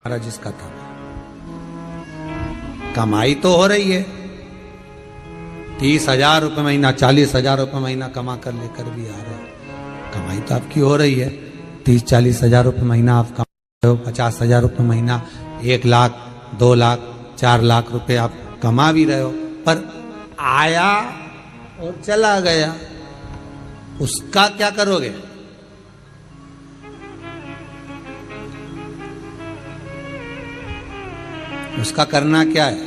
महाराज जिसका था, कमाई तो हो रही है, 30,000 रुपये महीना, 40,000 रुपये महीना कमा कर लेकर भी आ रहे हो। कमाई तो आपकी हो रही है, 30-40,000 रुपये महीना आप कमा रहे हो, 50,000 रुपये महीना, 1 लाख, 2 लाख, 4 लाख रुपए आप कमा भी रहे हो, पर आया और चला गया, उसका क्या करोगे? उसका करना क्या है?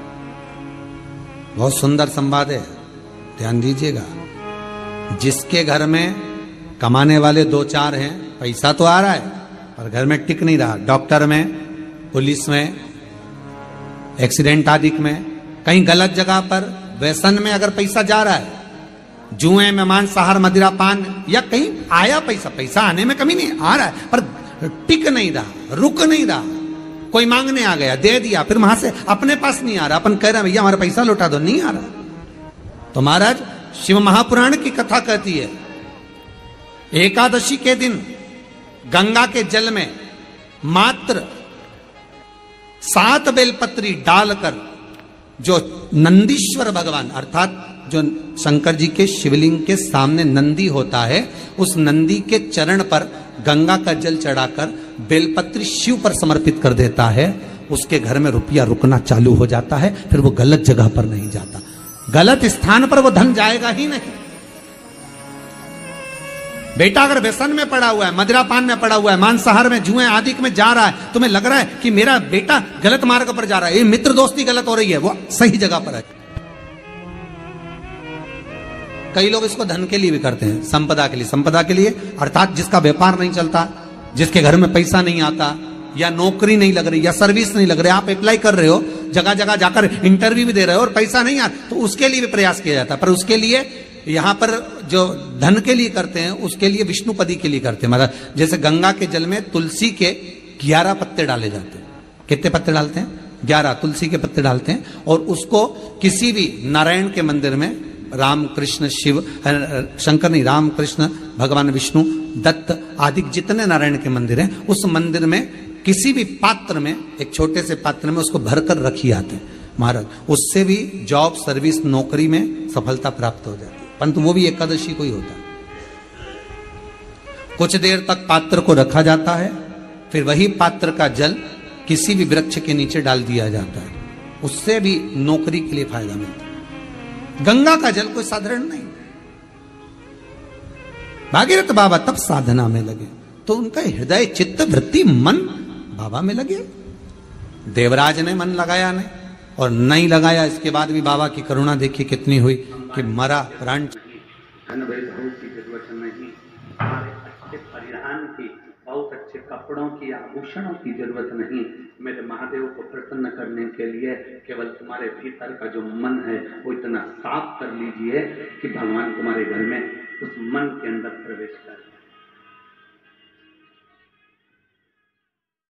बहुत सुंदर संवाद है, ध्यान दीजिएगा। जिसके घर में कमाने वाले 2-4 हैं, पैसा तो आ रहा है पर घर में टिक नहीं रहा, डॉक्टर में, पुलिस में, एक्सीडेंट आदि में, कहीं गलत जगह पर, व्यसन में अगर पैसा जा रहा है, जुए में, मांसाहार, मदिरा पान, या कहीं आया पैसा, पैसा आने में कमी नहीं, आ रहा है पर टिक नहीं रहा, रुक नहीं रहा, कोई मांगने आ गया, दे दिया, फिर वहां से अपने पास नहीं आ रहा, अपन कह रहे हैं भैया हमारा पैसा लौटा दो, नहीं आ रहा। तो महाराज शिव महापुराण की कथा कहती है, एकादशी के दिन गंगा के जल में मात्र 7 बेलपत्री डालकर जो नंदीश्वर भगवान अर्थात जो शंकर जी के शिवलिंग के सामने नंदी होता है, उस नंदी के चरण पर गंगा का जल चढ़ाकर बेलपत्री शिव पर समर्पित कर देता है, उसके घर में रुपया रुकना चालू हो जाता है, फिर वो गलत जगह पर नहीं जाता, गलत स्थान पर वो धन जाएगा ही नहीं। बेटा अगर व्यसन में पड़ा हुआ है, मदिरा पान में पड़ा हुआ है, मांसाहार में, जुए आदि में जा रहा है, तुम्हें लग रहा है कि मेरा बेटा गलत मार्ग पर जा रहा है, ये मित्र दोस्ती गलत हो रही है, वो सही जगह पर है। कई लोग इसको धन के लिए भी करते हैं, संपदा के लिए, संपदा के लिए अर्थात जिसका व्यापार नहीं चलता, जिसके घर में पैसा नहीं आता, या नौकरी नहीं लग रही, या सर्विस नहीं लग रही, आप अप्लाई कर रहे हो, जगह जगह जाकर इंटरव्यू भी दे रहे हो और पैसा नहीं आ, तो उसके लिए भी प्रयास किया जाता है। पर उसके लिए यहां पर जो धन के लिए करते हैं, उसके लिए विष्णुपदी के लिए करते हैं। मतलब जैसे गंगा के जल में तुलसी के 11 पत्ते डाले जाते हैं। कितने पत्ते डालते हैं? 11 तुलसी के पत्ते डालते हैं, और उसको किसी भी नारायण के मंदिर में, राम कृष्ण शिव, शंकर नहीं, राम कृष्ण भगवान विष्णु, दत्त आदि जितने नारायण के मंदिर हैं, उस मंदिर में किसी भी पात्र में, एक छोटे से पात्र में उसको भरकर रखी आते हैं महाराज, उससे भी जॉब, सर्विस, नौकरी में सफलता प्राप्त हो जाती है। परंतु वो भी एकादशी को ही होता है। कुछ देर तक पात्र को रखा जाता है, फिर वही पात्र का जल किसी भी वृक्ष के नीचे डाल दिया जाता है, उससे भी नौकरी के लिए फायदा मिलता है। गंगा का जल कोई साधारण नहीं। भागीरथ बाबा तब साधना में लगे, तो उनका हृदय, चित्त, वृत्ति, मन बाबा में लगे। देवराज ने मन लगाया नहीं, और नहीं लगाया, इसके बाद भी बाबा की करुणा देखिए कितनी हुई कि मरा प्राण। धन वैभव की जरूरत नहीं, हमारे अच्छे परिधान की, बहुत अच्छे कपड़ों की, आभूषणों की जरूरत नहीं। मेरे महादेव को प्रसन्न करने के लिए केवल तुम्हारे भीतर का जो मन है वो इतना साफ कर लीजिए कि भगवान तुम्हारे घर में उस मन के अंदर प्रवेश कर।